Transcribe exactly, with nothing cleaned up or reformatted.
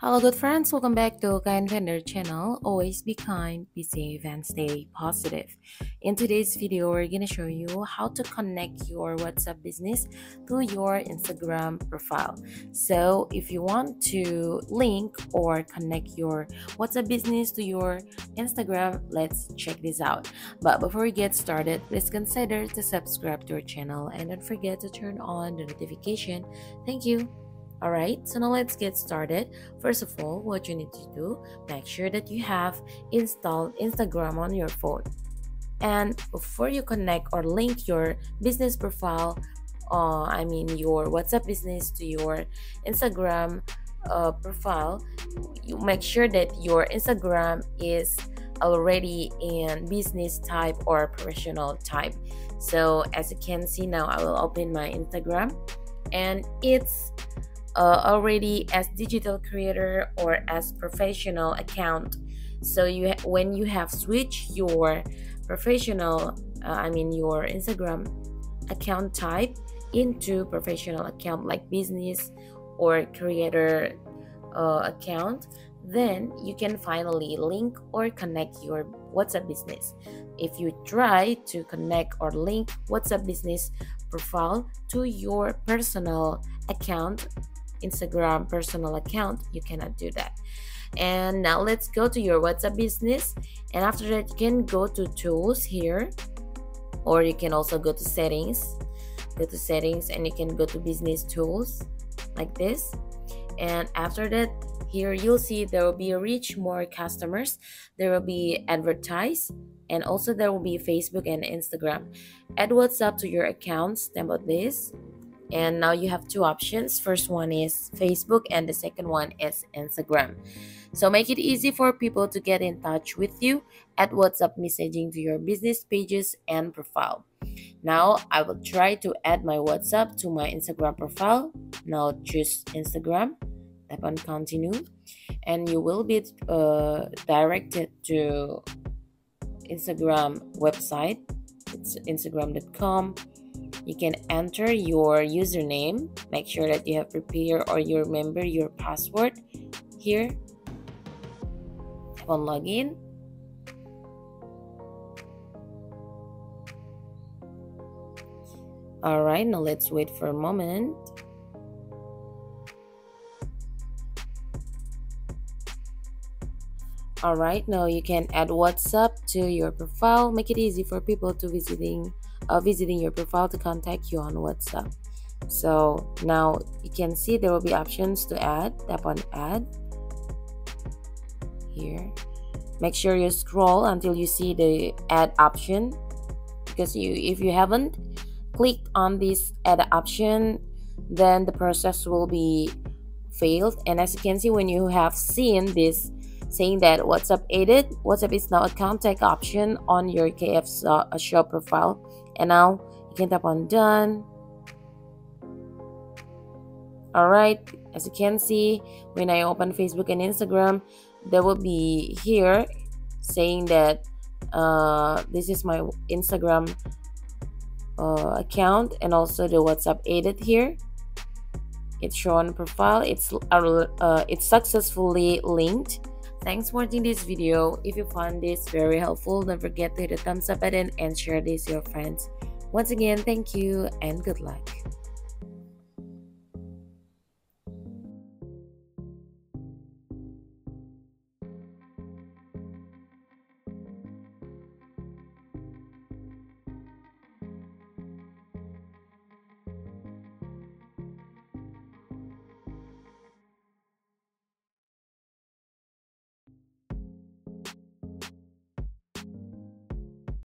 Hello, good friends. Welcome back to Kind Vendor channel. Always be kind, be safe, and stay positive. In today's video, we're gonna show you how to connect your WhatsApp business to your Instagram profile. So, if you want to link or connect your WhatsApp business to your Instagram, let's check this out. But before we get started, please consider to subscribe to our channel and don't forget to turn on the notification. Thank you. Alright, so now let's get started. First of all, what you need to do, make sure that you have installed Instagram on your phone. And before you connect or link your business profile, uh, I mean your WhatsApp business to your Instagram uh, profile, you make sure that your Instagram is already in business type or professional type. So as you can see now, I will open my Instagram and it's Uh, already as digital creator or as professional account. So you ha- when you have switched your professional uh, I mean your Instagram account type into professional account like business or creator uh, account, then you can finally link or connect your WhatsApp business. If you try to connect or link WhatsApp business profile to your personal account, Instagram personal account, you cannot do that. And now let's go to your WhatsApp business, and after that you can go to tools here, or you can also go to settings go to settings and you can go to business tools like this. And after that, here you'll see there will be reach more customers, there will be advertise, and also there will be Facebook and Instagram. Add WhatsApp to your accounts, tap on this. And now you have two options. First one is Facebook and the second one is Instagram. So make it easy for people to get in touch with you. Add WhatsApp messaging to your business pages and profile. Now I will try to add my WhatsApp to my Instagram profile. Now choose Instagram, tap on continue, and you will be uh, directed to Instagram website. It's instagram dot com. You can enter your username. Make sure that you have prepared or you remember your password here. Tap on login. Alright, now let's wait for a moment. Alright, now you can add WhatsApp to your profile. Make it easy for people to visiting Uh, visiting your profile to contact you on WhatsApp. So now you can see there will be options to add. Tap on add here. Make sure you scroll until you see the add option, because you if you haven't clicked on this add option, then the process will be failed. And as you can see, when you have seen this saying that WhatsApp added, WhatsApp is now a contact option on your K F shop profile. And now you can tap on done. Alright, as you can see, when I open Facebook and Instagram, there will be here saying that uh, this is my Instagram uh, account, and also the WhatsApp added here. It's shown profile. It's uh, uh, it's successfully linked. Thanks for watching this video. If you found this very helpful, don't forget to hit the thumbs up button and share this with your friends. Once again, thank you and good luck.